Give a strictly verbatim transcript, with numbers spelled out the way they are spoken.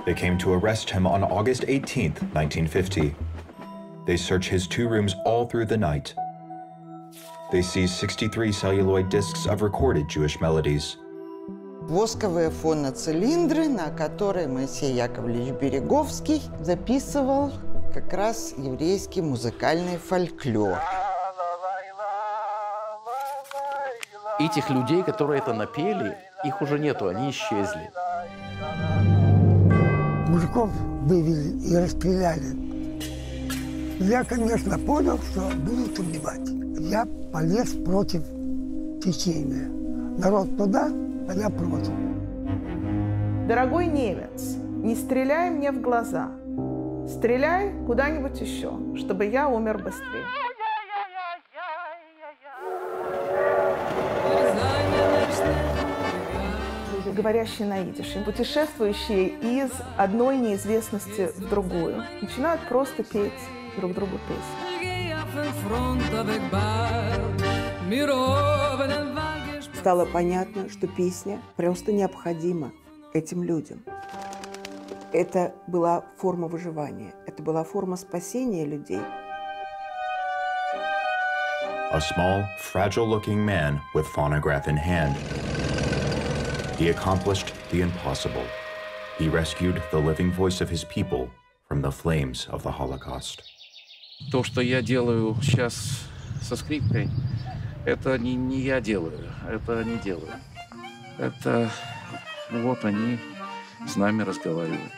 They came to arrest him on August eighteenth, nineteen fifty. They search his two rooms all through the night. They seize sixty-three celluloid discs of recorded Jewish melodies. Восковые фоноцилиндры, на которые Моисей Яковлевич Береговский записывал как раз еврейский музыкальный фольклор. Этих людей, которые это напели, их уже нету, они исчезли. Мужиков вывели и расстреляли. Я, конечно, понял, что будут убивать. Я полез против течения. Народ туда, а я против. Дорогой немец, не стреляй мне в глаза. Стреляй куда-нибудь еще, чтобы я умер быстрее. Говорящие на идише, путешествующие из одной неизвестности в другую, начинают просто петь друг другу песни. Стало понятно, что песня просто необходима этим людям. Это была форма выживания, это была форма спасения людей. A small, fragile-looking man with phonograph in hand. He accomplished the impossible. He rescued the living voice of his people from the flames of the Holocaust. То, что я делаю сейчас со скрипкой, это не, не я делаю, это они делают. Это вот они с нами разговаривают.